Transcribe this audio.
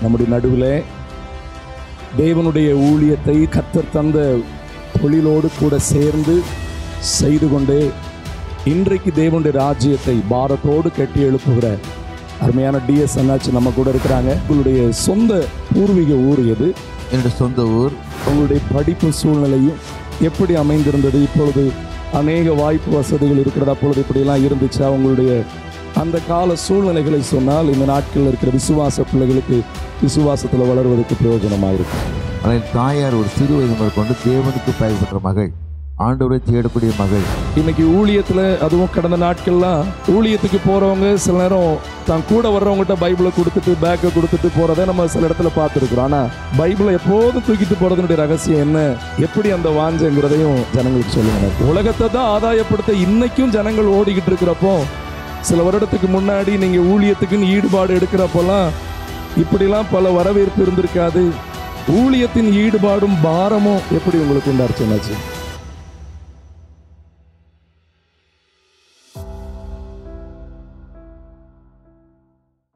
நம்முடைய நடுவில் தேவனுடைய ஊழியத்தை கர்த்தர் தந்த தொழிலோடு கூட சேர்ந்து செய்து கொண்டே இன்றைக்கு தேவனுடைய ராஜ்யத்தை பாரத்தோடு கட்டி எழுப்புகிற அருமையான டிஎஸ் அண்ணாச்சி நம்ம கூட இருக்கிறாங்க. உங்களுடைய சொந்த பூர்வீக ஊர் எது? என்னுடைய சொந்த ஊர். உங்களுடைய படிப்பு சூழ்நிலையும் எப்படி அமைந்திருந்தது? இப்பொழுது அநேக வாய்ப்பு வசதிகள் இருக்கிறது, அப்பொழுது இப்படியெல்லாம் இருந்துச்சா? உங்களுடைய அந்த கால சூழ்நிலைகளை சொன்னால் இந்த நாட்களில் இருக்கிற விசுவாச பிள்ளைகளுக்கு விசுவாசத்தில் வளர்வதற்கு பிரயோஜனமாக இருக்கும். ஆனால் தாயார் ஒரு சிறு வயது முதல் கொண்டு தேவனுக்கு பயன்பெற்ற மகள், ஆண்டவரை தேடக்கூடிய மகள். இன்னைக்கு ஊழியத்தில், அதுவும் கடந்த நாட்கள்லாம் ஊழியத்துக்கு போகிறவங்க சில நேரம் தான் கூட வர்றவங்ககிட்ட பைபிளை கொடுத்துட்டு பேக்கை கொடுத்துட்டு போகிறத நம்ம சில இடத்துல பார்த்துருக்குறோம். ஆனால் பைபிளை எப்போதும் தூக்கிட்டு போகிறதுனுடைய ரகசியம் என்ன, எப்படி அந்த வாஞ்சங்கிறதையும் ஜனங்களுக்கு சொல்லுங்க. உலகத்தை தான் ஆதாயப்படுத்த இன்னைக்கும் ஜனங்கள் ஓடிக்கிட்டு இருக்கிறப்போ, சில வருடத்துக்கு முன்னாடி நீங்கள் ஊழியத்துக்குன்னு ஈடுபாடு எடுக்கிறப்போலாம் இப்படிலாம் பல வரவேற்பு இருந்திருக்காது. ஊழியத்தின் ஈடுபாடும் பாரமும் எப்படி உங்களுக்கு உண்டாச்சுன்னாச்சு?